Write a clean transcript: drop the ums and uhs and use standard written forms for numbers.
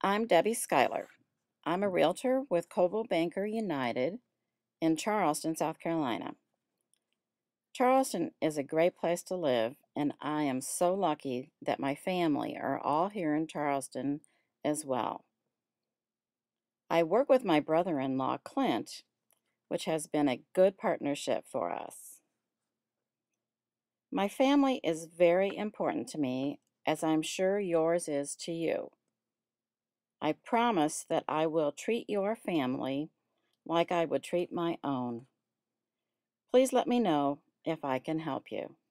I'm Debbie Schuyler. I'm a realtor with Coldwell Banker United in Charleston, South Carolina. Charleston is a great place to live, and I am so lucky that my family are all here in Charleston as well. I work with my brother-in-law, Clint, which has been a good partnership for us. My family is very important to me, as I'm sure yours is to you. I promise that I will treat your family like I would treat my own. Please let me know if I can help you.